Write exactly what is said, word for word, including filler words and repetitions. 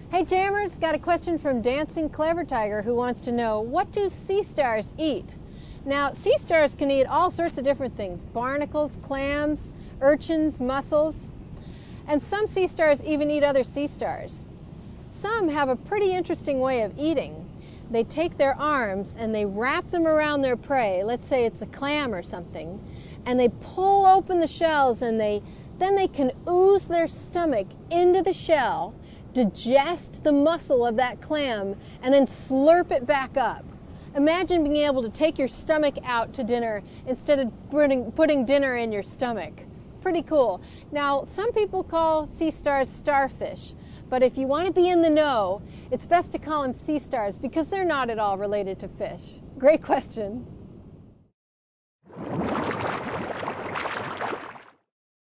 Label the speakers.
Speaker 1: Hey Jammers, got a question from Dancing Clever Tiger who wants to know, what do sea stars eat? Now, sea stars can eat all sorts of different things: barnacles, clams, urchins, mussels, and some sea stars even eat other sea stars. Some have a pretty interesting way of eating. They take their arms and they wrap them around their prey, let's say it's a clam or something, and they pull open the shells, and they then they can ooze their stomach into the shell, digest the muscle of that clam, and then slurp it back up. Imagine being able to take your stomach out to dinner instead of putting, putting dinner in your stomach. Pretty cool. Now, some people call sea stars starfish, but if you want to be in the know, it's best to call them sea stars because they're not at all related to fish. Great question.